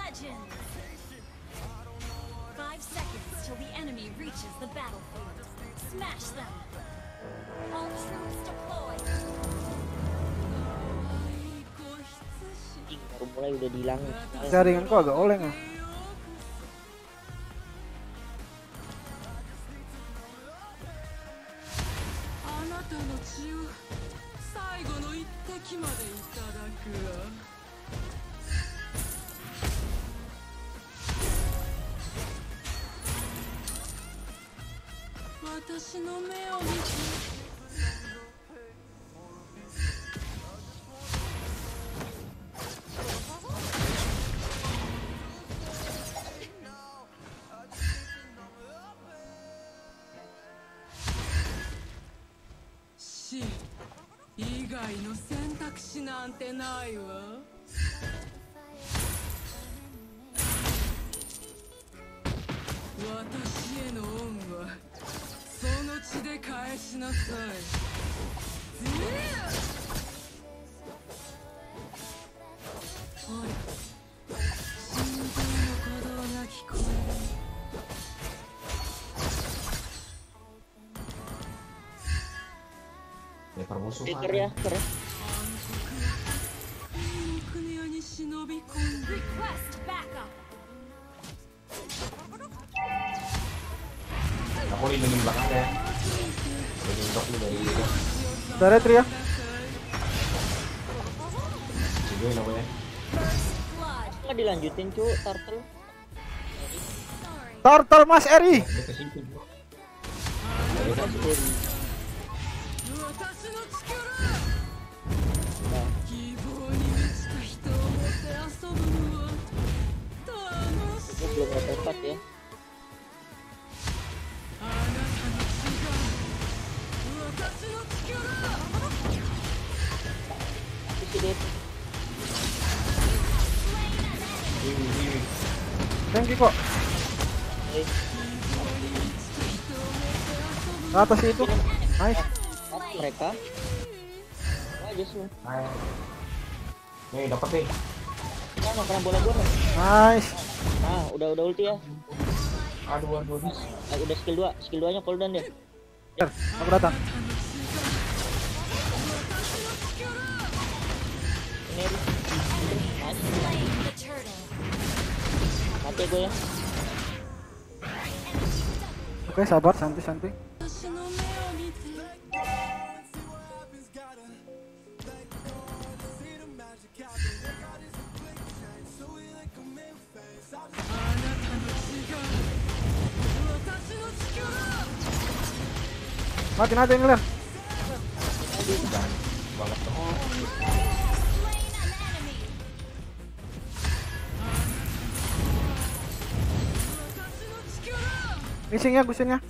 Legends. 5 seconds till the enemy reaches the battlefield. Smash them. All troops deployed. Baru mulai udah dihilang. Jaringan kok agak oleng ah. C 以外の選択肢なんてないわ。私への恩はその血で返しなさい。ほら、心臓の鼓動が聞こえる。 Stiker ya, keren. Request backup. Aku lindungin belakangnya. Lindungin dok lu dari itu. Udah retri ya. Cigoin namanya. Nggak dilanjutin cu, turtle. Turtle Mas Eri. Dia ke situ. Belum ada tempat ya. Thank you kok. Ke atas itu. Nice. Mereka. Aja semua. Nih dapat nih. Kan kena bola gua. Nice. Nah, udah ulti ya. Aduh. Udah skill 2-nya cooldown deh. Aku datang. Ini mati gue ya. Oke, sabar, santai. Mati yang lihat. Missing ya gusinnya.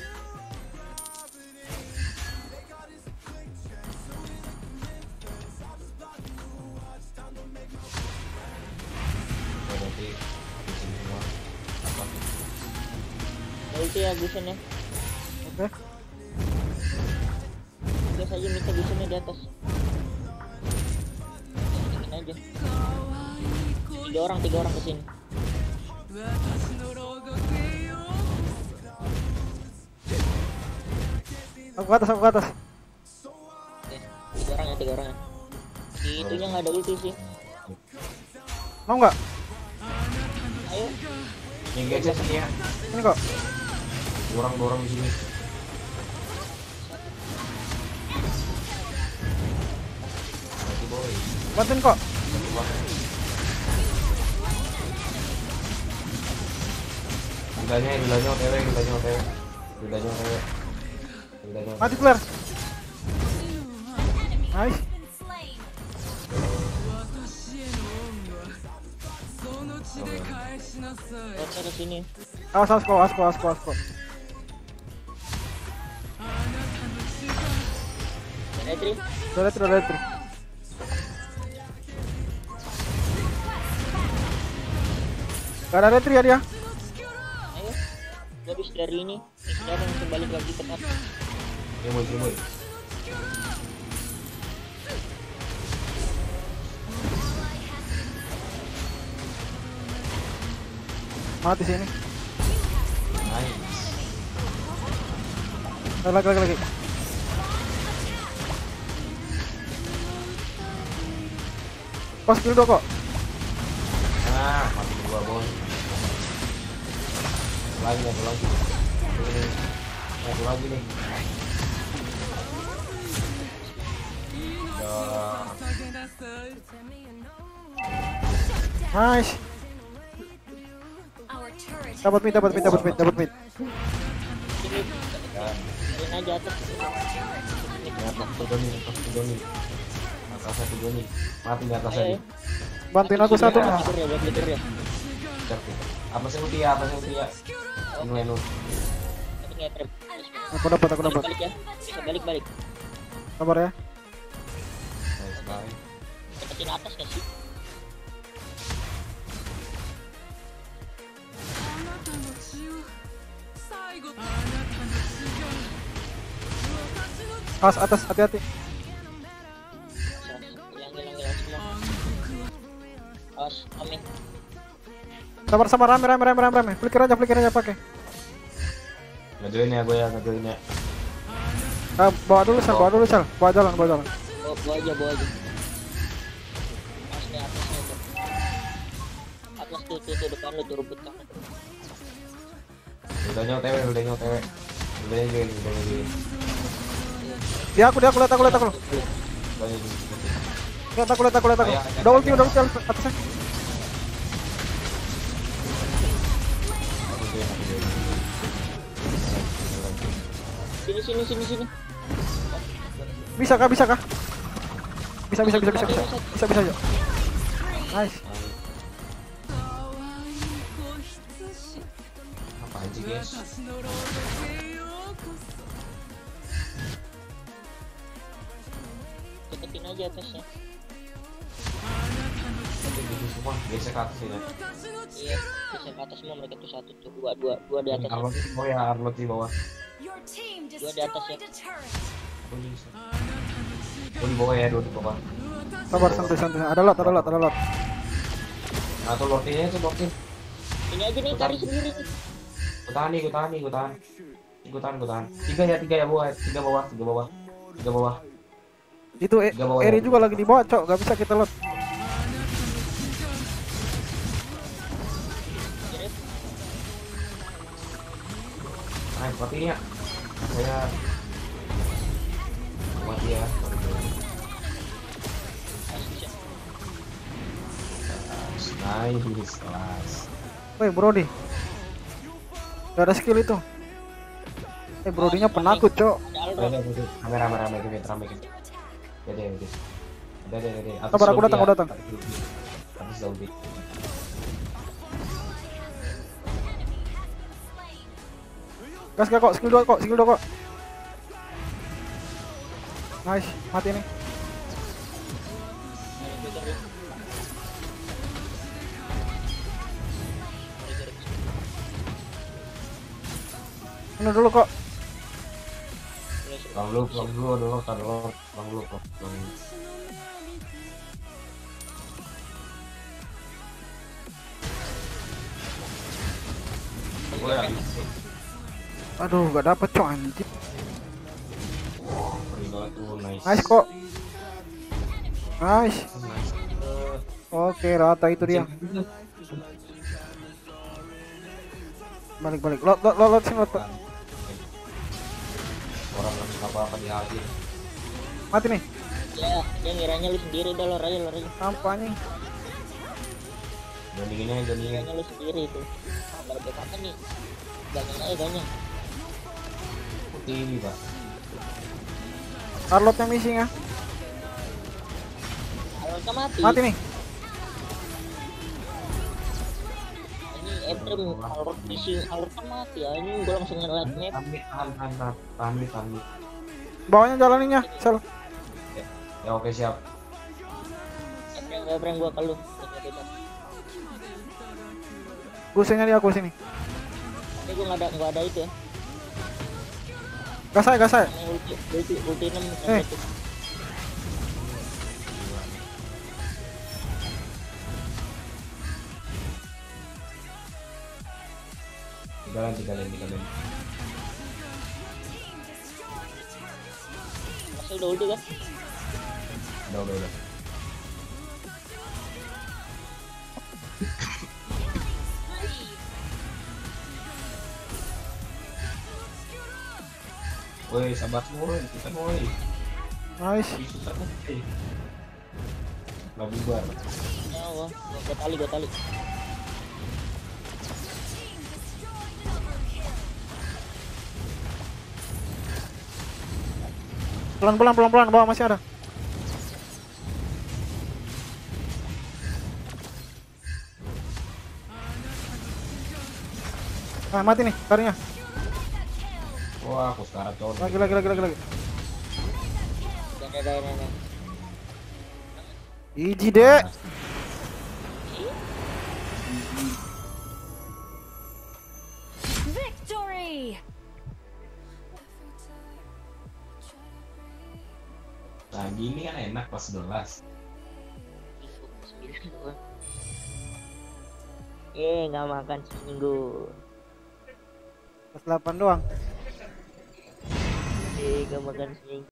Ulti ya gusinnya. Oke. Gas aja minta gusinnya di atas. Bikin aja. Tiga orang kesini. Aku ke atas. Oke, tiga orang ya. Si itunya nggak ada ulti sih. Mau nggak? Ayo. Yang aja sini ya. Ini kok. Dorong di sini. Mati boy. Bantuin kok. Gilanya OTW. Mati clear. Nice. Lihatnya ke sini. Awas kok. Retri. Udah retri. Gak ada retri ya dia. Ayo. Habis dari ini. Sekarang kembali lagi ke atas. Boy. Mati sini. Nice. Lagi. Pas skill 2 kok. Nah, mati gua boy. Lagi. Ini. Satu lagi nih. Ya. 捧げなさい Nice. Our turret Dapat mid. Ya. Main aja atas. Di atas tuh nih. Atasnya tuh nih. Mati di atasnya nih. Bantuin aku satu. Tidur ya, buat tidur ya. Apa sih ulti ya? Ini Tapi nggak trap. Aku dapat. Balik ya. Bisa balik. Sabar ya. Nice, bye. Deketin atas gak sih? あなたの血を最後あなたの血が私の血 Atas, hati-hati. Hilang semua. Awas, amin. Sabar, rame. Flicker aja pakai. Ngejoin ya gue ya. Bawa dulu sel. Bawa jalan. Bawa aja. Atasnya tuh. Atlas tuh depan lu tuh rebut kan. Udah nyotewe. Udah nyotewe. Dia aku lihat aku. Lihat aku. Udah ulti atasnya. Sini. Bisa kah? Bisa. Nice. 可愛い子羊 Apaan sih guys? 私の朗読へようこそ Deketin aja atasnya. Itu semua gesek ke atas ini. 私の血 Iya, bisa ke atas semua mereka tuh satu tuh dua di atas. Arlot di bawah. Your team Dua di atas ya. destroyed a turret. Dua di bawah ya, dua di bawah. Sabar, santai. Ada lot. Atau lortinya itu lortin. Ini aja nih cari sendiri. Gue tahan. Tiga ya bawah. Tiga bawah. Itu Eri juga lagi di bawah, Cok. Gak bisa kita lot. Nah, matinya. Saya mati ya. Nice, kelas. Woi, Brody. Gak ada skill itu. Brodinya penakut, Cok. Rame gitu. Udah. Sabar, aku datang. Habis zombie. Gas kok, skill 2 kok. Nice, mati nih. Ini dulu kok. Bang lu dulu. Aduh, gak dapet, Cok, anjir. Nice. Nice kok. Nice. Oke, rata itu dia. Balik. Lot sini, lot. Orang apa di hati. Mati nih. Ya, dia ngiranya lu sendiri udah lor aja. Sampah nih. Bandinginnya. Ngiranya lu sendiri itu. Kalau backup nih. Ganyang. Putih ini, Pak. Arlotnya missing ya. Kalau mati. Mati nih. Ini Ebrim kalau missing kan mati ya. Ini gua langsung ngeliat map. Tahan. Bawahnya jalaninnya, sel. Ya oke siap. Ebrim gua kalau Gusenya di aku sini. tapi gua nggak ada itu ya. Gas saya. Ulti 6 itu. Jalan 3 lane. Masih udah ulti kan? Udah. Woi, sabar semua, kita woi. Nice. Susah woi. Lah bubar. Ya Allah, gue tali. Pelan, bawah masih ada. Ah, mati nih tarinya. Wah, aku sekarang cowok. Lagi. Jangan. Iji dek. Victory! Nah, gini kan enak pas 11. Nggak makan seminggu. Pas 8 doang. Nggak makan seminggu.